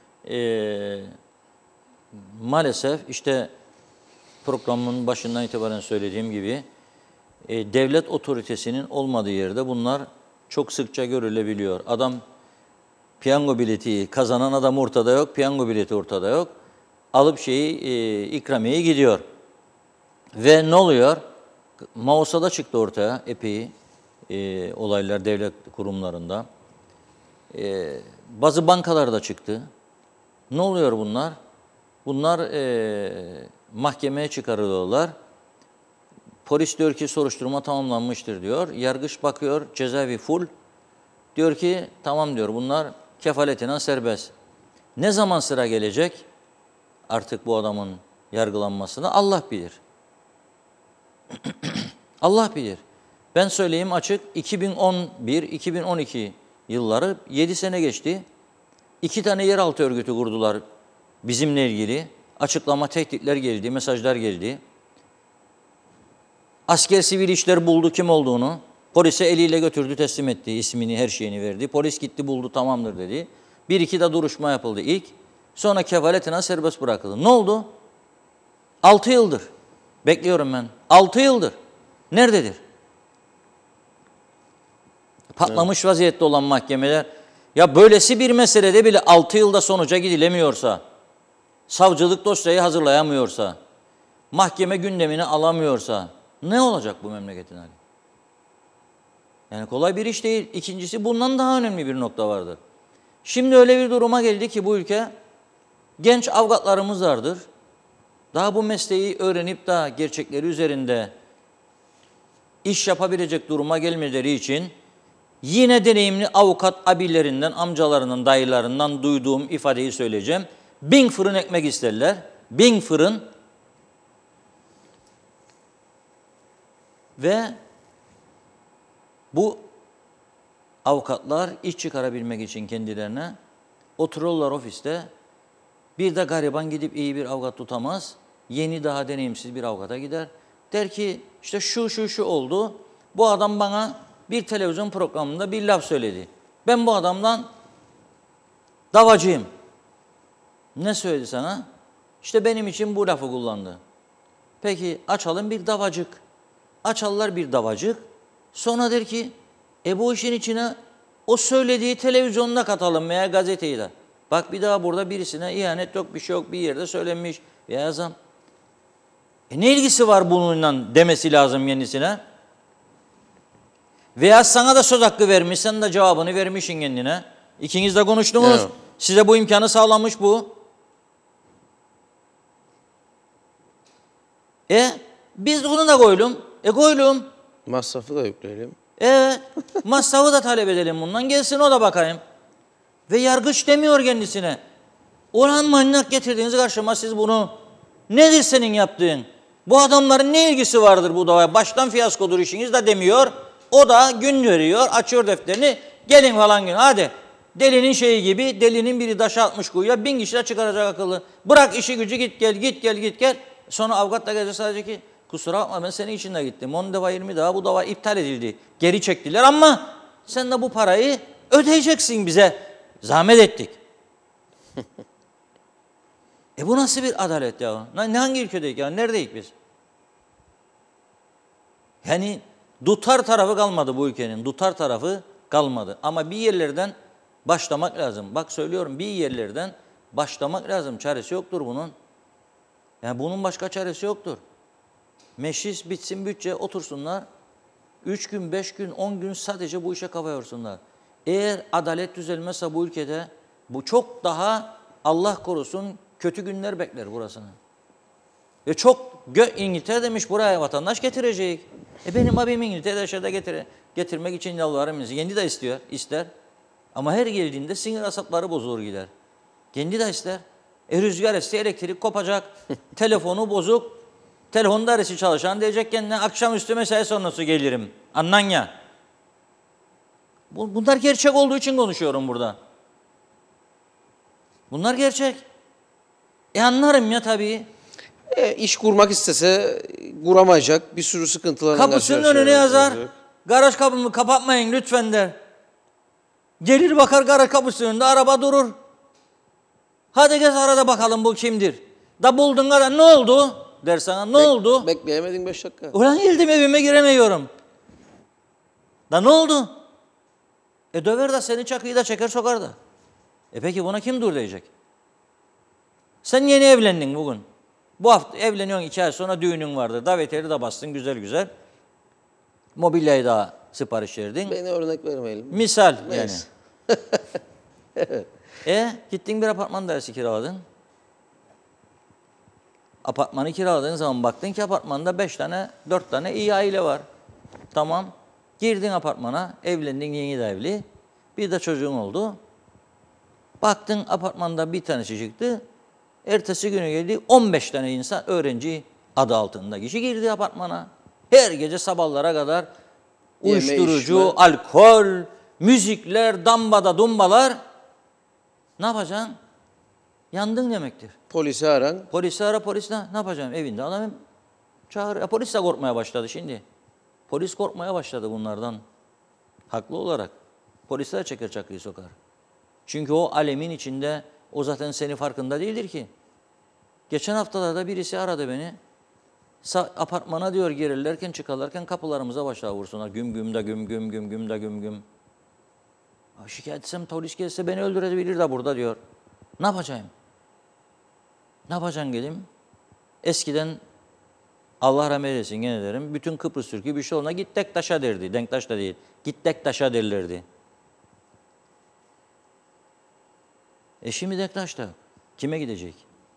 Maalesef işte programın başından itibaren söylediğim gibi devlet otoritesinin olmadığı yerde bunlar çok sıkça görülebiliyor. Adam piyango bileti kazanan adam ortada yok, piyango bileti ortada yok. Alıp ikramiye gidiyor. Ve ne oluyor? Mausa'da çıktı ortaya epey olaylar devlet kurumlarında. Bazı bankalarda çıktı. Ne oluyor bunlar? Bunlar mahkemeye çıkarılıyorlar. Polis diyor ki soruşturma tamamlanmıştır diyor. Yargıç bakıyor cezaevi full. Diyor ki tamam diyor bunlar kefaletinden serbest. Ne zaman sıra gelecek artık bu adamın yargılanmasına Allah bilir. Allah bilir. Ben söyleyeyim açık 2011-2012 yılları 7 sene geçti. 2 tane yeraltı örgütü kurdular bizimle ilgili. Açıklama, tehditler geldi, mesajlar geldi. Asker sivil işler buldu kim olduğunu. Polise eliyle götürdü, teslim etti, ismini, her şeyini verdi. Polis gitti buldu, tamamdır dedi. 1-2 de duruşma yapıldı ilk. Sonra kefaletine serbest bırakıldı. Ne oldu? 6 yıldır. Bekliyorum ben. 6 yıldır. Nerededir? Patlamış vaziyette olan mahkemeler. Ya böylesi bir meselede bile 6 yılda sonuca gidilemiyorsa, savcılık dosyayı hazırlayamıyorsa, mahkeme gündemini alamıyorsa ne olacak bu memleketin hali? Yani kolay bir iş değil. İkincisi bundan daha önemli bir nokta vardır. Şimdi öyle bir duruma geldi ki bu ülke genç avukatlarımız vardır. Daha bu mesleği öğrenip daha gerçekleri üzerinde iş yapabilecek duruma gelmeleri için yine deneyimli avukat abilerinden, amcalarının, dayılarından duyduğum ifadeyi söyleyeceğim. 1000 fırın ekmek isterler. 1000 fırın ve bu avukatlar iş çıkarabilmek için kendilerine otururlar ofiste. Bir de gariban gidip iyi bir avukat tutamaz. Yeni daha deneyimsiz bir avukata gider. Der ki işte şu oldu. Bu adam bana bir televizyon programında bir laf söyledi. Ben bu adamdan davacıyım. Ne söyledi sana? İşte benim için bu lafı kullandı. Peki açalım bir davacık. Açarlar bir davacık. Sonra der ki bu işin içine o söylediği televizyonda katalım veya gazeteyi de. Bak bir daha burada birisine ihanet yok, bir şey yok, bir yerde söylenmiş veya yazan. Ne ilgisi var bununla demesi lazım kendisine. Veya sana da söz hakkı vermiş, sen de cevabını vermişsin kendine. İkiniz de konuştunuz. Evet. Size bu imkanı sağlamış bu. Biz bunu da koyalım. Koyalım. Masrafı da yükleyelim. Evet. Masrafı da talep edelim bundan. Gelsin o da bakayım. Ve yargıç demiyor kendisine. Ulan manyak getirdiğiniz karşıma siz bunu. Nedir senin yaptığın? Bu adamların ne ilgisi vardır bu davaya? Baştan fiyaskodur işiniz de demiyor. O da gün veriyor, açıyor defterini. Gelin falan gün. Hadi. Delinin şeyi gibi, delinin biri taşı atmış kuyuya, 1000 kişi de çıkaracak akıllı. Bırak işi gücü, git gel, git gel, git gel. Sonra avukat da gelecek sadece ki, kusura bakma ben senin için de gittim. 10 defa 20 defa bu dava iptal edildi. Geri çektiler ama sen de bu parayı ödeyeceksin bize. Zahmet ettik. Bu nasıl bir adalet ya? Hangi ülkedeyiz ya? Neredeyiz biz? Yani tutar tarafı kalmadı bu ülkenin. Tutar tarafı kalmadı. Ama bir yerlerden başlamak lazım. Bak söylüyorum, bir yerlerden başlamak lazım. Çaresi yoktur bunun. Yani bunun başka çaresi yoktur. Meclis bitsin, bütçe otursunlar. 3 gün, 5 gün, 10 gün sadece bu işe kafa yorsunlar. Eğer adalet düzelmezse bu ülkede bu çok daha Allah korusun kötü günler bekler burasını. Ve çok İngiltere demiş buraya vatandaş getirecek. Benim abim İngiltere'de aşağıda getirmek için yalvarırım. Kendi de ister. Ama her geldiğinde sinir asapları bozulur gider. Kendi de ister. Rüzgar esti, elektrik kopacak, telefonu bozuk, telefon dairesi çalışan diyecek kendine akşamüstü mesai sonrası gelirim. Anlan ya. Bunlar gerçek olduğu için konuşuyorum burada. Bunlar gerçek. Anlarım ya tabii. İş kurmak istese kuramayacak. Bir sürü sıkıntılarla Kapısının önüne yazar. Garaj kapımı kapatmayın lütfen der. Gelir bakar garaj kapısının önünde araba durur. Hadi gez arada bakalım bu kimdir? Da buldun kadar ne oldu? Der sana ne oldu? Bekleyemedin 5 dakika. Ulan geldim evime giremiyorum. Da ne oldu? Döver de seni çakıyı da çeker sokar da. Peki buna kim dur diyecek? Sen yeni evlendin bugün. Bu hafta evleniyorsun, 2 ay sonra düğünün vardı. Davetiyeli de bastın güzel güzel. Mobilyayı da sipariş verdin. Beni örnek vermeyelim. Misal Neyse. yani. Gittin bir apartman dairesi kiraladın. Apartmanı kiraladığın zaman baktın ki apartmanda 5 tane, 4 tane iyi aile var. Tamam. Girdin apartmana, evlendin, yeni de evli. Bir de çocuğun oldu. Baktın apartmanda bir tanesi çıktı. Ertesi günü geldi 15 tane insan öğrenci adı altında kişi girdi apartmana. Her gece sabahlara kadar uyuşturucu, alkol, müzikler, dambada dumbalar. Ne yapacaksın? Yandın demektir. Polisi aran. Polisi ara, polis ne yapacağım? Evinde adamım çağır. Polis de korkmaya başladı şimdi. Polis korkmaya başladı bunlardan. Haklı olarak. Polisler çeker çakıyı sokar. Çünkü o alemin içinde o zaten senin farkında değildir ki. Geçen haftalarda birisi aradı beni. Apartmana diyor girirlerken çıkarlarken kapılarımıza başlar vursunlar. Güm güm de güm güm güm güm de güm güm. Şikayet etsem polis gelse beni öldürebilir de burada diyor. Ne yapacağım? Ne yapacaksın dedim. Eskiden Allah rahmet eylesin gene derim. Bütün Kıbrıs Türk'ü bir şey olana git Dektaş'a derdi. Denktaş da değil. Git Dektaş'a derlerdi. Şimdi Dektaş'ta kime gidecek?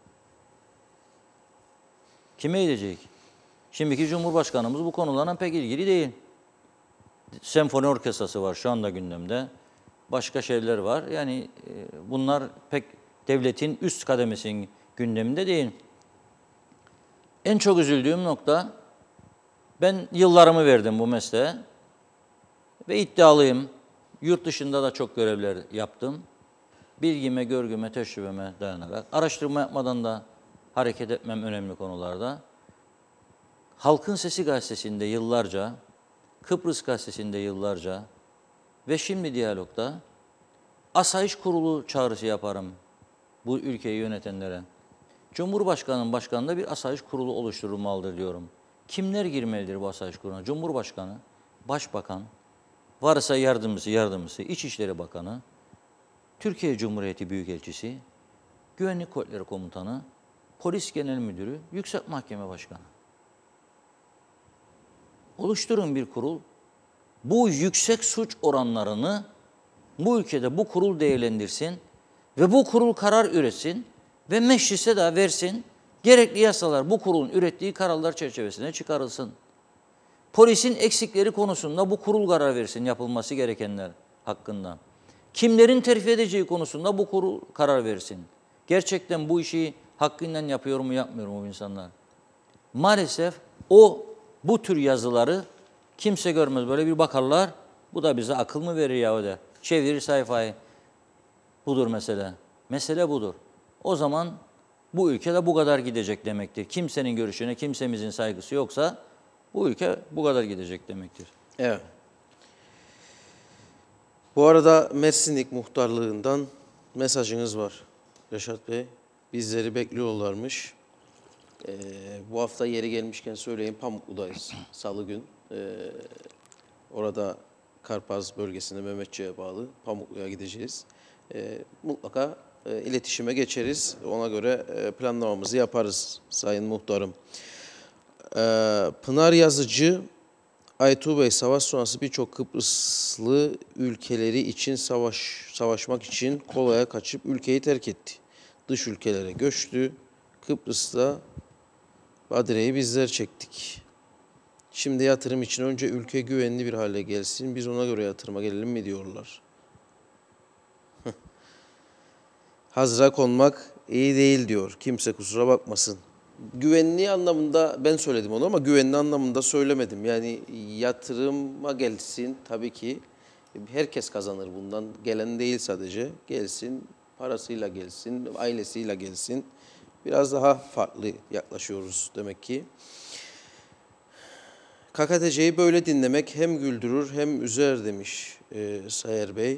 Kime gidecek? Şimdiki Cumhurbaşkanımız bu konularla pek ilgili değil. Senfoni orkestrası var şu anda gündemde. Başka şeyler var. Yani bunlar pek devletin üst kademesinin gündeminde değil. En çok üzüldüğüm nokta, ben yıllarımı verdim bu mesleğe ve iddialıyım. Yurt dışında da çok görevler yaptım. Bilgime, görgüme, tecrübeme dayanarak, araştırma yapmadan da hareket etmem önemli konularda. Halkın Sesi gazetesinde yıllarca, Kıbrıs gazetesinde yıllarca ve şimdi Diyalog'da asayiş kurulu çağrısı yaparım bu ülkeyi yönetenlere. Cumhurbaşkanının başkanında bir asayiş kurulu oluşturulmalıdır diyorum. Kimler girmelidir bu asayiş kuruluna? Cumhurbaşkanı, Başbakan, varsa yardımcısı, İçişleri Bakanı, Türkiye Cumhuriyeti Büyükelçisi, Güvenlik Kuvvetleri Komutanı, Polis Genel Müdürü, Yüksek Mahkeme Başkanı. Oluşturun bir kurul. Bu yüksek suç oranlarını bu ülkede bu kurul değerlendirsin ve bu kurul karar üretsin ve meclise de versin. Gerekli yasalar bu kurulun ürettiği kararlar çerçevesinde çıkarılsın. Polisin eksikleri konusunda bu kurul karar versin yapılması gerekenler hakkında. Kimlerin terfi edeceği konusunda bu kurul karar versin. Gerçekten bu işi hakkıyla yapıyor mu yapmıyor mu bu insanlar? Maalesef bu tür yazıları Kimse görmez, böyle bir bakarlar. Bu da bize akıl mı verir ya der. Çevirir sayfayı. Budur mesele. Mesele budur. O zaman bu ülkede bu kadar gidecek demektir. Kimsenin görüşüne, kimsemizin saygısı yoksa bu ülke bu kadar gidecek demektir. Evet. Bu arada Mersinlik muhtarlığından mesajınız var Reşat Bey. Bizleri bekliyorlarmış. Bu hafta yeri gelmişken söyleyeyim, Pamuklu'dayız. Salı gün. Orada Karpaz bölgesinde Mehmetçiğe bağlı Pamuklu'ya gideceğiz. Mutlaka iletişime geçeriz. Ona göre planlamamızı yaparız Sayın Muhtarım. Pınar Yazıcı, Aytuğ Bey, savaş sonrası birçok Kıbrıslı ülkeleri için savaşmak için kolaya kaçıp ülkeyi terk etti. Dış ülkelere göçtü. Kıbrıs'ta badireyi bizler çektik. Şimdi yatırım için önce ülke güvenli bir hale gelsin. Biz ona göre yatırıma gelelim mi diyorlar. Hazıra konmak iyi değil diyor. Kimse kusura bakmasın. Güvenli anlamında ben söyledim onu ama güvenli anlamında söylemedim. Yani yatırıma gelsin tabii ki. Herkes kazanır bundan. Gelen değil sadece. Gelsin, parasıyla gelsin, ailesiyle gelsin. Biraz daha farklı yaklaşıyoruz demek ki. KKTC'yi böyle dinlemek hem güldürür hem üzer demiş Sayer Bey.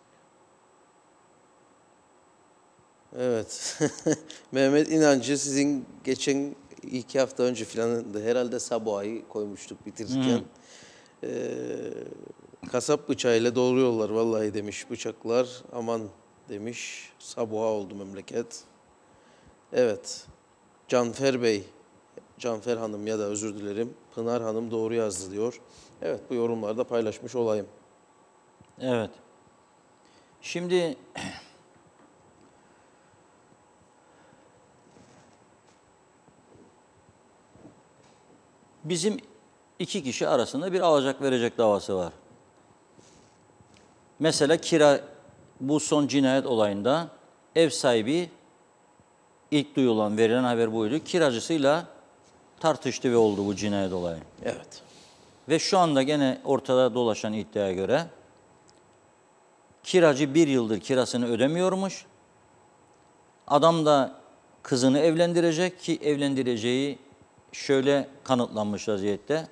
Evet. Mehmet İnancı sizin geçen 2 hafta önce falan herhalde Sabuha'yı koymuştuk bitirirken. Kasap bıçağıyla doğruyorlar vallahi demiş. Bıçaklar aman demiş. Sabuha oldu memleket. Evet. Canfer Bey, Canfer Hanım ya da özür dilerim. Pınar Hanım doğru yazdı diyor. Evet, bu yorumlarda paylaşmış olayım. Evet. Şimdi bizim iki kişi arasında bir alacak verecek davası var. Mesela kira, bu son cinayet olayında ev sahibi, ilk duyulan verilen haber buydu. Kiracısıyla tartıştı ve oldu bu cinayet olayı. Evet. Ve şu anda gene ortada dolaşan iddiaya göre kiracı 1 yıldır kirasını ödemiyormuş. Adam da kızını evlendirecek ki evlendireceği şöyle kanıtlanmış vaziyette.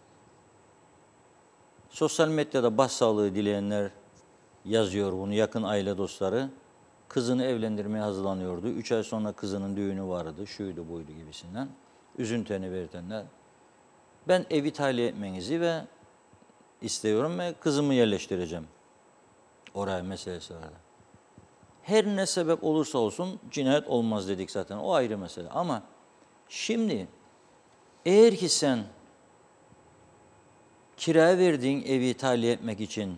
Sosyal medyada başsağlığı dileyenler yazıyor bunu, yakın aile dostları. Kızını evlendirmeye hazırlanıyordu. 3 ay sonra kızının düğünü vardı, şuydu buydu gibisinden. Üzüntülerini belirtenler. Ben evi tahliye etmenizi ve istiyorum ve kızımı yerleştireceğim. Oraya meselesi var. Her ne sebep olursa olsun cinayet olmaz dedik zaten. O ayrı mesele. Ama şimdi eğer ki sen kiraya verdiğin evi tahliye etmek için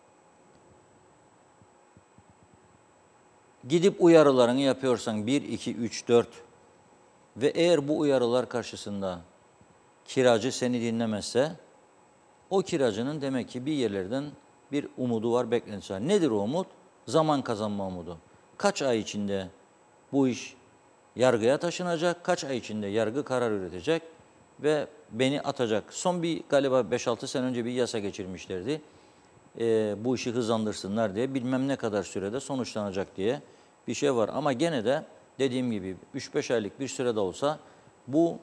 gidip uyarılarını yapıyorsan 1, 2, 3, 4 ve eğer bu uyarılar karşısında kiracı seni dinlemezse o kiracının demek ki bir yerlerden bir umudu var, beklentisi var. Nedir o umut? Zaman kazanma umudu. Kaç ay içinde bu iş yargıya taşınacak, kaç ay içinde yargı karar üretecek ve beni atacak. Son bir galiba 5-6 sene önce bir yasa geçirmişlerdi. Bu işi hızlandırsınlar diye, bilmem ne kadar sürede sonuçlanacak diye bir şey var. Ama gene de dediğim gibi 3-5 aylık bir sürede olsa bu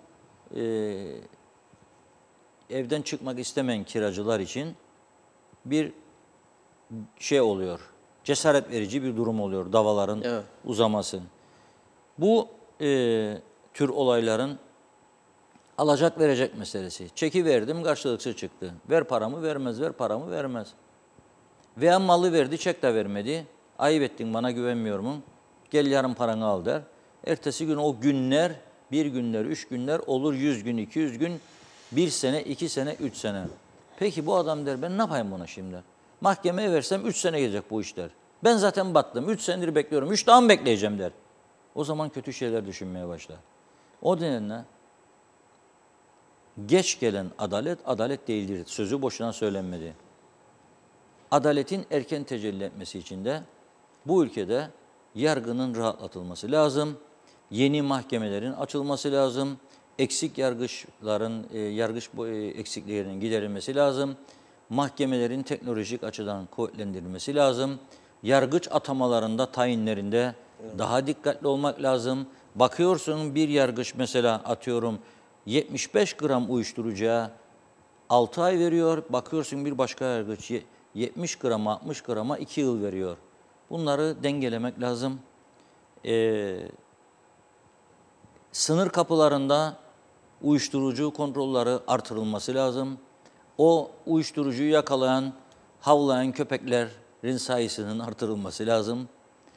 evden çıkmak istemeyen kiracılar için bir şey oluyor. Cesaret verici bir durum oluyor davaların uzaması. Bu tür olayların alacak verecek meselesi. Çeki verdim, karşılıksız çıktı. Ver paramı vermez, ver paramı vermez. Veya malı verdi, çek de vermedi. Ayıp ettin, bana güvenmiyor mu? Gel yarın paranı al der. Ertesi gün o günler, 1 günler, 3 günler olur, 100 gün, 200 gün, 1 sene, 2 sene, 3 sene. Peki bu adam der, ben ne yapayım buna şimdi? Mahkemeye versem 3 sene gelecek bu işler. Ben zaten battım, 3 senedir bekliyorum, 3 daha mı bekleyeceğim der. O zaman kötü şeyler düşünmeye başlar. O nedenle geç gelen adalet, adalet değildir. Sözü boşuna söylenmedi. Adaletin erken tecelli etmesi için de bu ülkede yargının rahatlatılması lazım. Yeni mahkemelerin açılması lazım. eksik yargıçların yargıç eksikliklerinin giderilmesi lazım. Mahkemelerin teknolojik açıdan kuvvetlendirilmesi lazım. Yargıç atamalarında, tayinlerinde daha dikkatli olmak lazım. Bakıyorsun bir yargıç mesela atıyorum 75 gram uyuşturucuya 6 ay veriyor. Bakıyorsun bir başka yargıç 70 grama 60 grama 2 yıl veriyor. Bunları dengelemek lazım. Sınır kapılarında uyuşturucu kontrolleri artırılması lazım. O uyuşturucuyu yakalayan, havlayan köpeklerin sayısının artırılması lazım.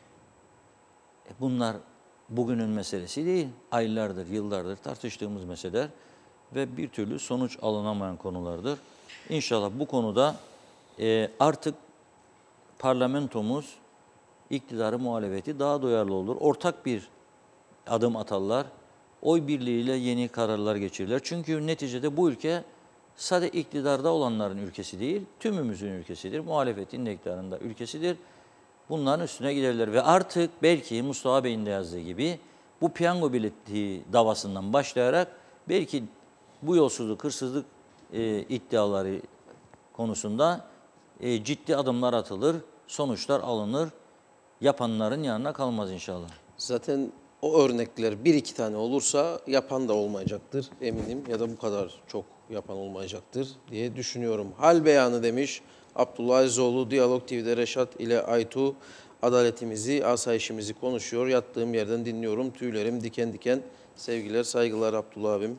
Bunlar bugünün meselesi değil. Aylardır, yıllardır tartıştığımız meseleler ve bir türlü sonuç alınamayan konulardır. İnşallah bu konuda artık parlamentomuz, iktidarı, muhalefeti daha duyarlı olur. Ortak bir adım atarlar. Oy birliğiyle yeni kararlar geçirirler. Çünkü neticede bu ülke sadece iktidarda olanların ülkesi değil, tümümüzün ülkesidir. Muhalefetin de iktidarın da ülkesidir. Bunların üstüne giderler ve artık belki Mustafa Bey'in de yazdığı gibi bu piyango bileti davasından başlayarak belki bu yolsuzluk, hırsızlık iddiaları konusunda ciddi adımlar atılır, sonuçlar alınır. Yapanların yanına kalmaz inşallah. Zaten o örnekler bir iki tane olursa yapan da olmayacaktır eminim ya da bu kadar çok yapan olmayacaktır diye düşünüyorum. Hal beyanı demiş Abdullah Azizoğlu. Diyalog TV'de Reşat ile Aytu adaletimizi, asayişimizi konuşuyor. Yattığım yerden dinliyorum. Tüylerim diken diken. Sevgiler, saygılar Abdullah abim.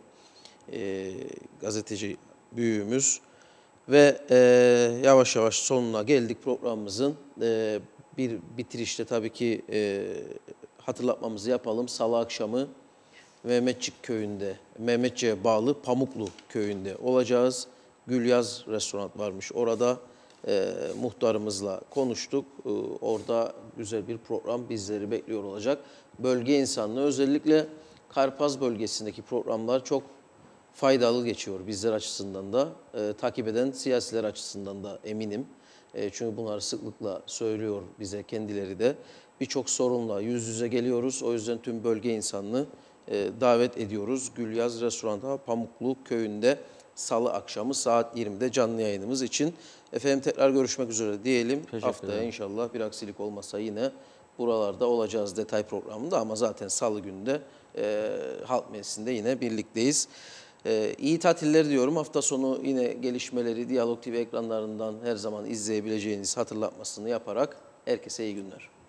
Gazeteci büyüğümüz. Ve yavaş yavaş sonuna geldik programımızın. Bir bitirişte tabii ki hatırlatmamızı yapalım. Salı akşamı Mehmetçik köyünde, Mehmetçiğe bağlı Pamuklu köyünde olacağız. Gülyaz restoran varmış. Orada muhtarımızla konuştuk. Orada güzel bir program bizleri bekliyor olacak. Bölge insanlığı özellikle Karpaz bölgesindeki programlar çok faydalı geçiyor bizler açısından da. Takip eden siyasiler açısından da eminim. Çünkü bunları sıklıkla söylüyor bize kendileri de. Birçok sorunla yüz yüze geliyoruz. O yüzden tüm bölge insanını davet ediyoruz. Gülyaz Restoran'da Pamuklu Köyü'nde Salı akşamı saat 20'de canlı yayınımız için. Efendim tekrar görüşmek üzere diyelim. Haftaya inşallah bir aksilik olmasa yine buralarda olacağız detay programında ama zaten Salı günü de Halk Meclisi'nde yine birlikteyiz. İyi tatiller diyorum. Hafta sonu yine gelişmeleri Diyalog TV ekranlarından her zaman izleyebileceğiniz hatırlatmasını yaparak herkese iyi günler.